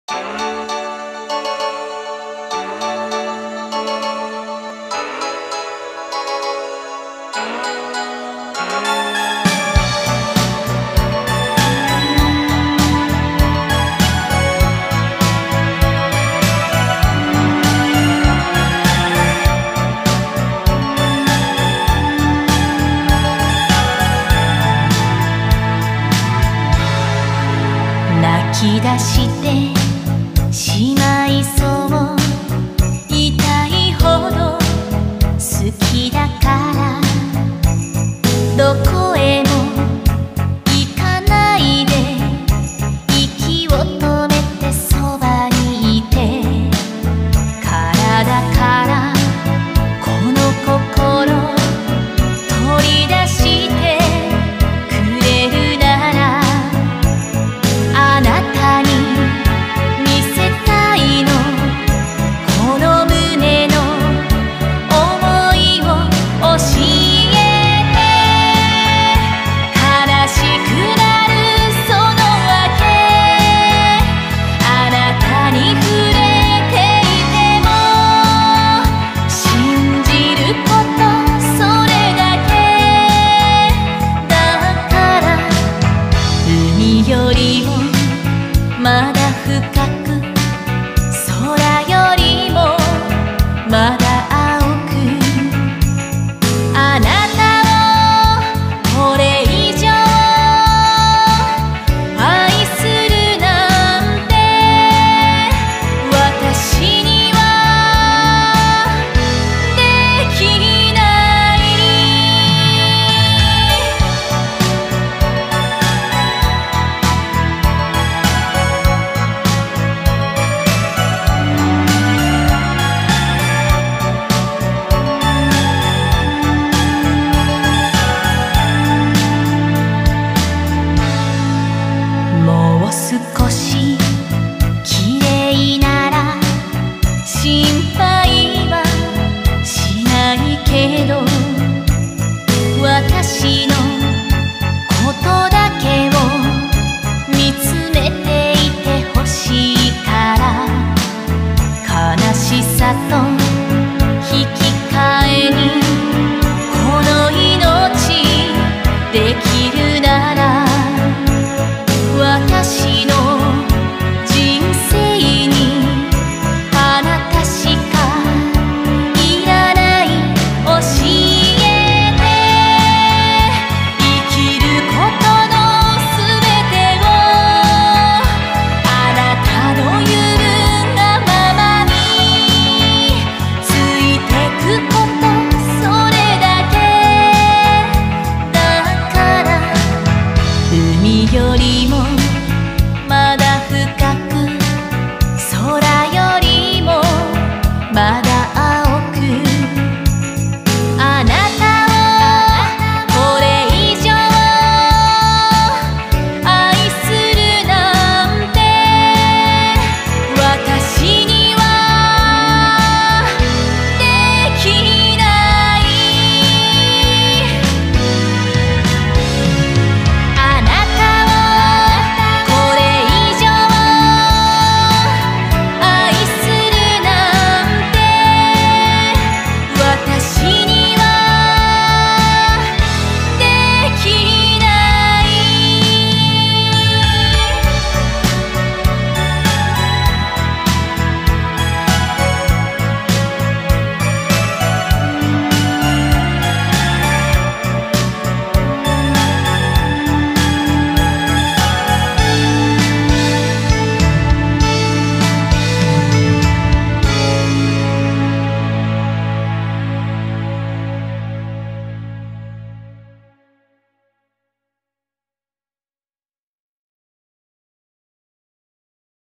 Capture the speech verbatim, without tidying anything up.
泣き出してしまいそう痛いほど好きだからどこへも行かないで息を止めてそばにいて体からこの心取り出してくれるならあなたに見せたいのこの胸の想いを教えて悲しくなるその訳あなたに触れていても信じることそれだけだから海よりもまだ深く空よりもまだ青くあなたをこれ以上愛するなんて私にはできないもう少し